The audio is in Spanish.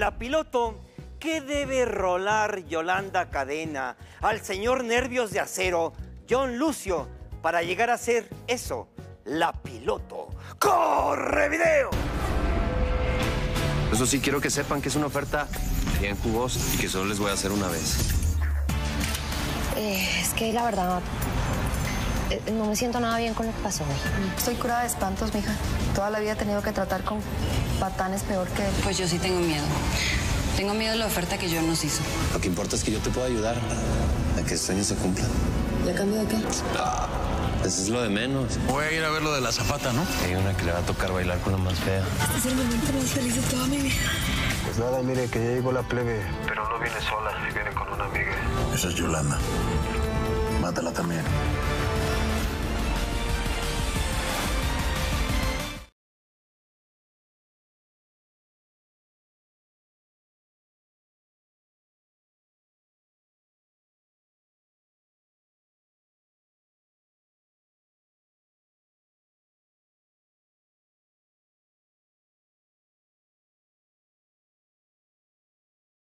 la piloto, ¿qué debe rolar Yolanda Cadena al señor Nervios de Acero, John Lucio, para llegar a ser eso, la piloto? ¡Corre video! Eso sí, quiero que sepan que es una oferta bien jugosa y que solo les voy a hacer una vez. Es que la verdad, no me siento nada bien con lo que pasó hoy. Estoy curada de espantos, mija. Toda la vida he tenido que tratar con patanes peor que él. Pues yo sí tengo miedo. Tengo miedo de la oferta que John nos hizo. Lo que importa es que yo te pueda ayudar a que el sueño se cumpla. ¿Y a cambio de qué? Eso es lo de menos. Voy a ir a ver lo de la zapata, ¿no? Hay una que le va a tocar bailar con la más fea. Este es el momento más feliz de toda mi vida. Pues nada, mire, que ya llegó la plebe. Pero no viene sola, viene con una amiga. Esa es Yolanda. Mátala también.